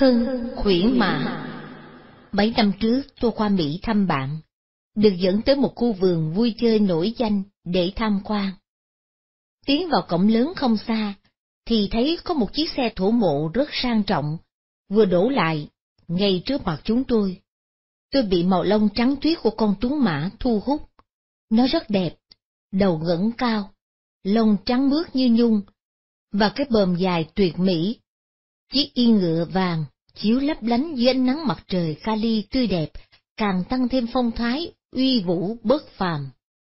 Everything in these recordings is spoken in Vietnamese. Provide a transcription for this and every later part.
Thân khuyển mã. Mấy năm trước tôi qua Mỹ thăm bạn, được dẫn tới một khu vườn vui chơi nổi danh để tham quan. Tiến vào cổng lớn không xa, thì thấy có một chiếc xe thổ mộ rất sang trọng, vừa đổ lại, ngay trước mặt chúng tôi. Tôi bị màu lông trắng tuyết của con tuấn mã thu hút. Nó rất đẹp, đầu ngẩng cao, lông trắng mướt như nhung, và cái bờm dài tuyệt mỹ. Chiếc yên ngựa vàng chiếu lấp lánh dưới ánh nắng mặt trời Cali tươi đẹp, càng tăng thêm phong thái uy vũ bất phàm.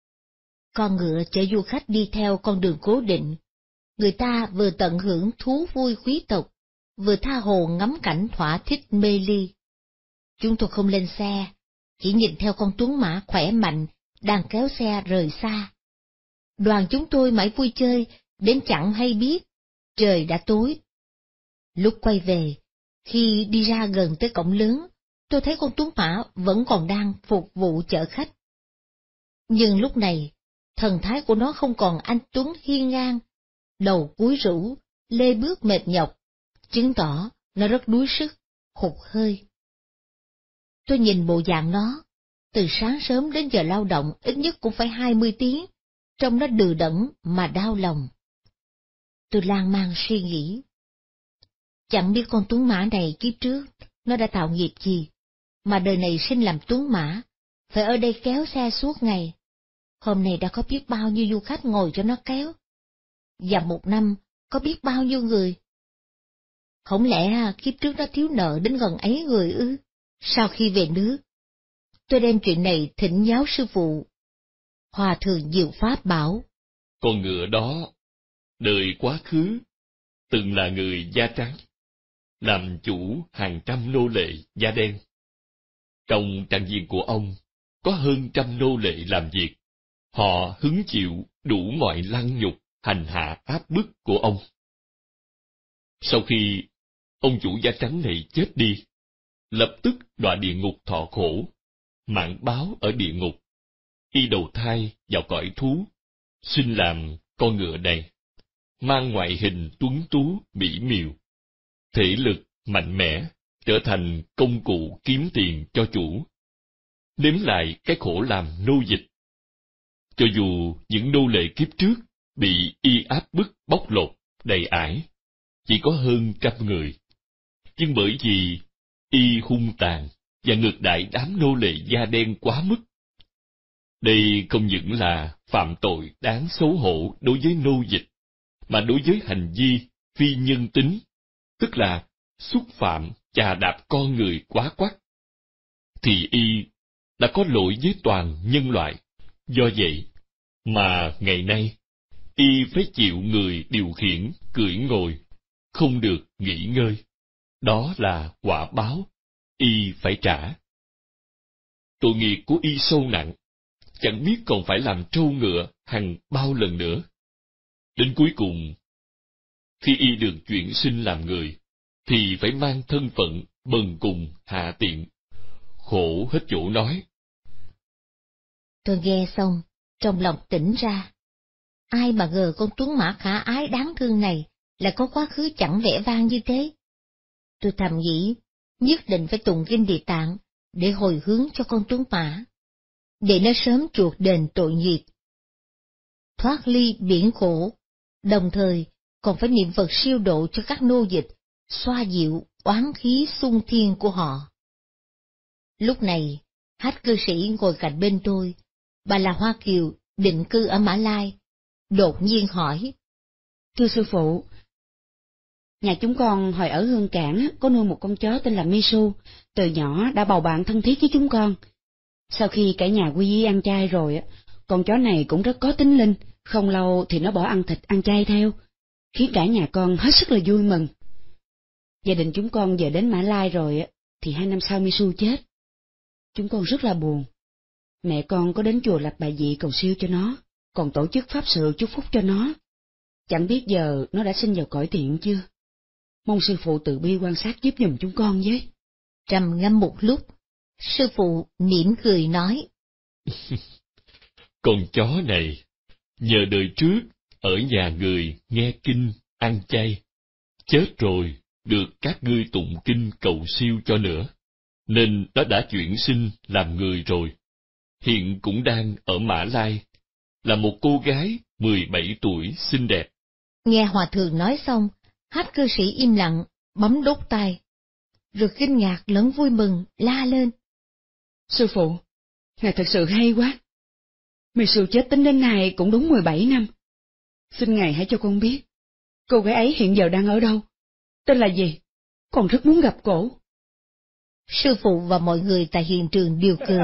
Con ngựa chở du khách đi theo con đường cố định, người ta vừa tận hưởng thú vui quý tộc, vừa tha hồ ngắm cảnh thỏa thích mê ly. Chúng tôi không lên xe, chỉ nhìn theo con tuấn mã khỏe mạnh đang kéo xe rời xa. Đoàn chúng tôi mãi vui chơi, đến chẳng hay biết, trời đã tối. Lúc quay về, khi đi ra gần tới cổng lớn, tôi thấy con tuấn mã vẫn còn đang phục vụ chở khách. Nhưng lúc này, thần thái của nó không còn anh tuấn hiên ngang, đầu cúi rũ, lê bước mệt nhọc, chứng tỏ nó rất đuối sức, hụt hơi. Tôi nhìn bộ dạng nó, từ sáng sớm đến giờ lao động ít nhất cũng phải 20 tiếng, trông nó đừ đẫn mà đau lòng. Tôi lan man suy nghĩ. Chẳng biết con tuấn mã này kiếp trước, nó đã tạo nghiệp gì, mà đời này sinh làm tuấn mã, phải ở đây kéo xe suốt ngày. Hôm nay đã có biết bao nhiêu du khách ngồi cho nó kéo. Và một năm, có biết bao nhiêu người. Không lẽ kiếp trước nó thiếu nợ đến gần ấy người ư? Sau khi về nước, tôi đem chuyện này thỉnh giáo sư phụ. Hòa thượng Diệu Pháp bảo: con ngựa đó, đời quá khứ, từng là người da trắng, làm chủ hàng trăm nô lệ da đen. Trong trang viên của ông, có hơn trăm nô lệ làm việc. Họ hứng chịu đủ mọi lăng nhục, hành hạ áp bức của ông. Sau khi ông chủ da trắng này chết đi, lập tức đọa địa ngục thọ khổ, mạng báo ở địa ngục, y đầu thai vào cõi thú, sinh làm con ngựa này, mang ngoại hình tuấn tú mỹ miều, thể lực mạnh mẽ, trở thành công cụ kiếm tiền cho chủ. Nếm lại cái khổ làm nô dịch. Cho dù những nô lệ kiếp trước bị y áp bức bóc lột, đầy ải, chỉ có hơn trăm người, nhưng bởi vì y hung tàn và ngược đãi đám nô lệ da đen quá mức. Đây không những là phạm tội đáng xấu hổ đối với nô dịch, mà đối với hành vi phi nhân tính, tức là xúc phạm chà đạp con người quá quắt, thì y đã có lỗi với toàn nhân loại. Do vậy mà ngày nay, y phải chịu người điều khiển, cưỡi ngồi, không được nghỉ ngơi. Đó là quả báo, y phải trả. Tội nghiệp của y sâu nặng, chẳng biết còn phải làm trâu ngựa hàng bao lần nữa. Đến cuối cùng, khi y được chuyển sinh làm người, thì phải mang thân phận bần cùng hạ tiện, khổ hết chỗ nói. Tôi nghe xong, trong lòng tỉnh ra. Ai mà ngờ con tuấn mã khả ái đáng thương này lại có quá khứ chẳng vẻ vang như thế. Tôi thầm nghĩ, nhất định phải tụng kinh Địa Tạng để hồi hướng cho con tuấn mã, để nó sớm chuộc đền tội nghiệp, thoát ly biển khổ, đồng thời còn phải niệm Phật siêu độ cho các nô dịch, xoa dịu oán khí xung thiên của họ. Lúc này, hát cư sĩ ngồi cạnh bên tôi, bà là Hoa Kiều, định cư ở Mã Lai, đột nhiên hỏi: Thưa sư phụ, nhà chúng con hồi ở Hương Cảng có nuôi một con chó tên là Misu, từ nhỏ đã bầu bạn thân thiết với chúng con. Sau khi cả nhà quy y ăn chay rồi, con chó này cũng rất có tính linh, không lâu thì nó bỏ ăn thịt ăn chay theo, khiến cả nhà con hết sức là vui mừng. Gia đình chúng con giờ đến Mã Lai rồi thì 2 năm sau Misu chết. Chúng con rất là buồn. Mẹ con có đến chùa Lập Bài Vị cầu siêu cho nó, còn tổ chức pháp sự chúc phúc cho nó. Chẳng biết giờ nó đã sinh vào cõi thiện chưa? Mong sư phụ từ bi quan sát giúp giùm chúng con với. Trầm ngâm một lúc, sư phụ mỉm cười nói: Con chó này, nhờ đời trước, ở nhà người nghe kinh, ăn chay, chết rồi, được các ngươi tụng kinh cầu siêu cho nữa, nên nó đã chuyển sinh làm người rồi. Hiện cũng đang ở Mã Lai, là một cô gái 17 tuổi xinh đẹp. Nghe hòa thượng nói xong, Hách cư sĩ im lặng, bấm đốt tay, rồi kinh ngạc lẫn vui mừng, la lên. Sư phụ, ngài thật sự hay quá. Misu chết tính đến nay cũng đúng 17 năm. Xin ngài hãy cho con biết, cô gái ấy hiện giờ đang ở đâu, tên là gì? Con rất muốn gặp cổ. Sư phụ và mọi người tại hiện trường đều cười.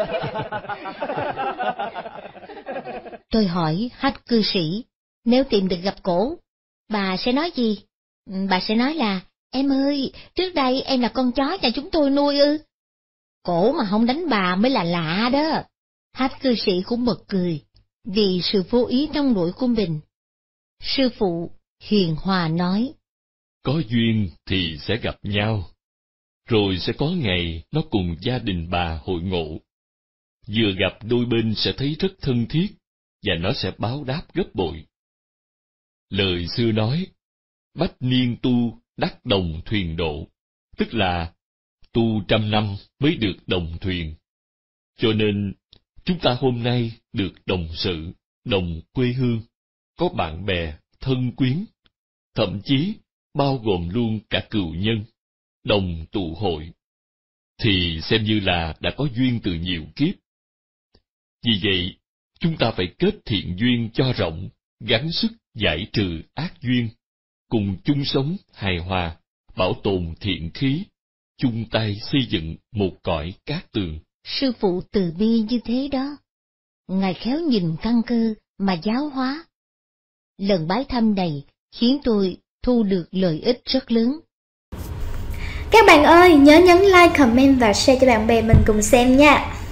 Tôi hỏi Hách cư sĩ, nếu tìm được gặp cổ, bà sẽ nói gì? Bà sẽ nói là, em ơi, trước đây em là con chó nhà chúng tôi nuôi ư? Cổ mà không đánh bà mới là lạ đó. Hách cư sĩ cũng bật cười, vì sự vô ý nông nổi của mình. Sư phụ hiền hòa nói, có duyên thì sẽ gặp nhau, rồi sẽ có ngày nó cùng gia đình bà hội ngộ. Vừa gặp đôi bên sẽ thấy rất thân thiết, và nó sẽ báo đáp gấp bội. Lời xưa nói, bách niên tu đắc đồng thuyền độ, tức là tu 100 năm mới được đồng thuyền. Cho nên, chúng ta hôm nay được đồng sự, đồng quê hương, có bạn bè, thân quyến, thậm chí bao gồm luôn cả cừu nhân, đồng tụ hội, thì xem như là đã có duyên từ nhiều kiếp. Vì vậy, chúng ta phải kết thiện duyên cho rộng, gắng sức giải trừ ác duyên, cùng chung sống hài hòa, bảo tồn thiện khí, chung tay xây dựng một cõi cát tường. sư phụ từ bi như thế đó. Ngài khéo nhìn căn cơ mà giáo hóa. Lần bái thăm này khiến tôi thu được lợi ích rất lớn. Các bạn ơi, nhớ nhấn like, comment và share cho bạn bè mình cùng xem nha.